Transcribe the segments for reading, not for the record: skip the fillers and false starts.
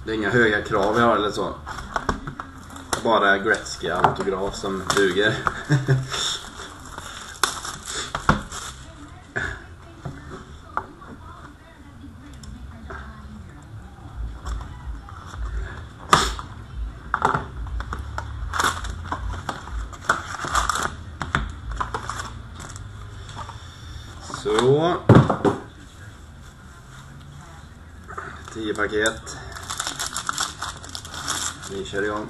Det är inga höga krav vi har eller så. Bara Gretzky-autograf som duger. Så 10 paket. Vi kör igång.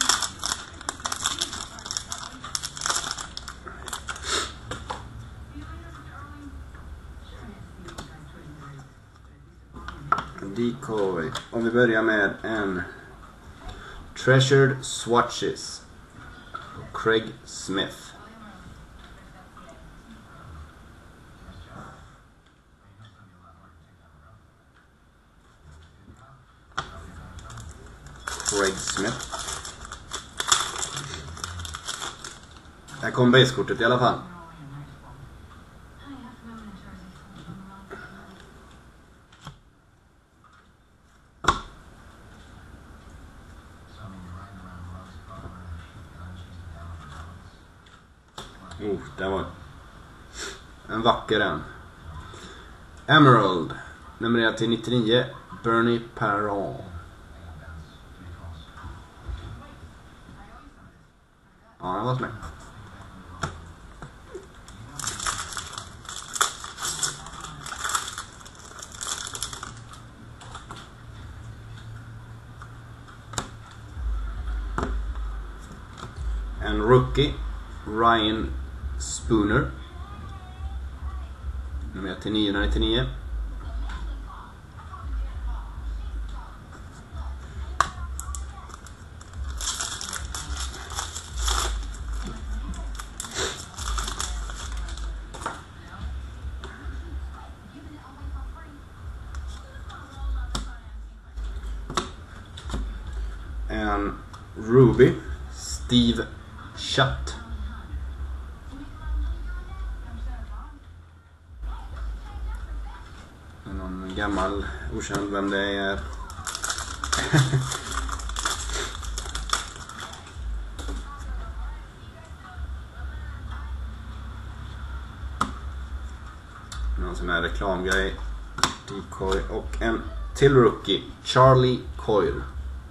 Decoy. Om vi börjar med en Treasured Swatches. Craig Smith. Craig Smith. Här kom basekortet i alla fall. Det var en vacker en. Emerald. Nummer till 99. Bernie Parent. Ja, den var snygg. En rookie. Ryan Spooner. Nummer till 999. En Ruby. Steve Shutt. Någon gammal okänd vem det är. Någon som är reklamgrej. Decoy. Och en till rookie. Charlie Coyle.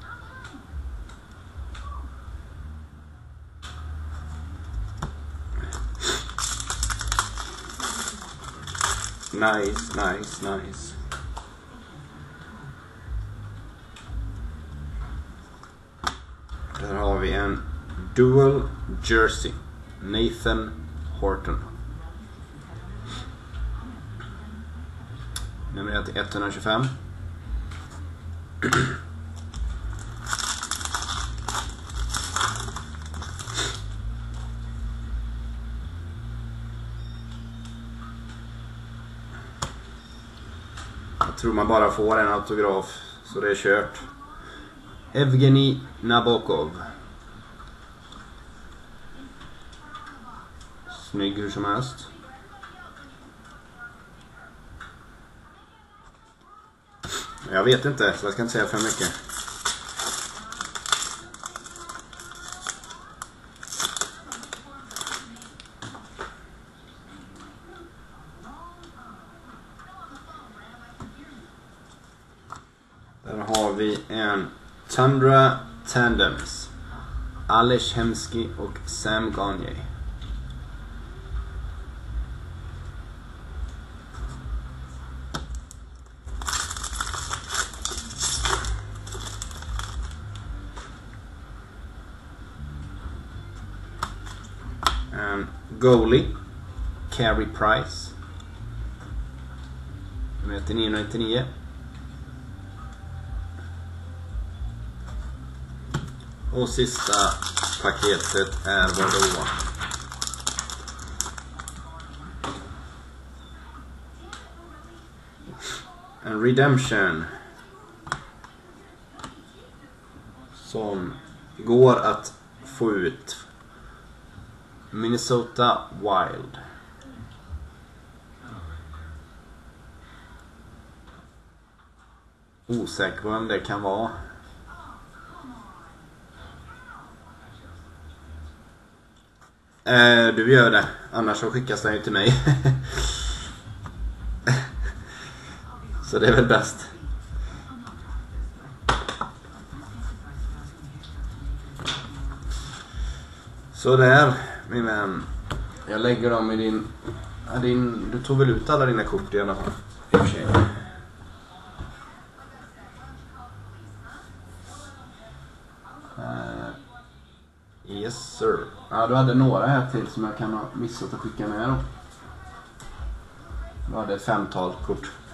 Nice. Där har vi en dual jersey. Nathan Horton. Nummer till 125. Jag tror man bara får en autograf, så det är kört. Evgeni Nabokov. Snygg hur som helst. Jag vet inte, så jag ska inte säga för mycket. Där har vi en Tundra Tandems. Alex Hemsky och Sam Gagne. En goalie. Carey Price. Nummer 999. Och sista paketet är vadå? En redemption som går att få ut. Minnesota Wild. Osäker på vem det kan vara. Du gör det. Annars så skickas den ju till mig. Så det är väl bäst. Så där, min vän. Jag lägger dem i din... Du tog väl ut alla dina kort i alla fall. I och för sig. Yes sir. Ja, du hade några här till som jag kan ha missat att skicka med då. Du hade ett 5-tal kort.